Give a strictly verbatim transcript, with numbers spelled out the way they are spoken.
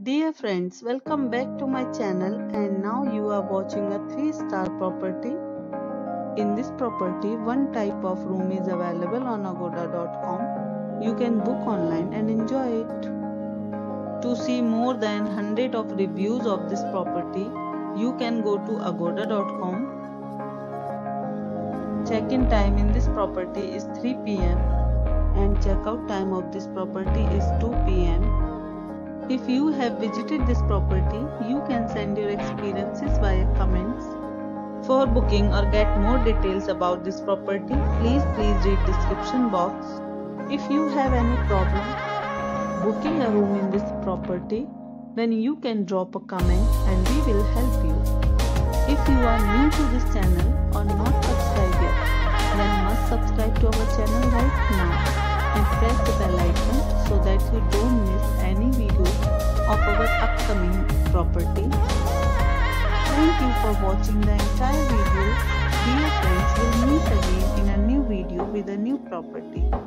Dear friends, welcome back to my channel, and now you are watching a three star property. In this property, one type of room is available on agoda dot com. You can book online and enjoy it. To see more than one hundred of reviews of this property, you can go to agoda dot com. Check-in time in this property is three p m and check-out time of this property is two p m If you have visited this property, you can send your experiences via comments. For booking or get more details about this property, please please read description box. If you have any problem booking a room in this property, then you can drop a comment and we will help you. If you are new to this channel or not subscribed yet, then must subscribe to our channel right now and press the bell icon so that you don't miss any video of our upcoming property. Thank you for watching the entire video. Dear friends, we'll meet again in a new video with a new property.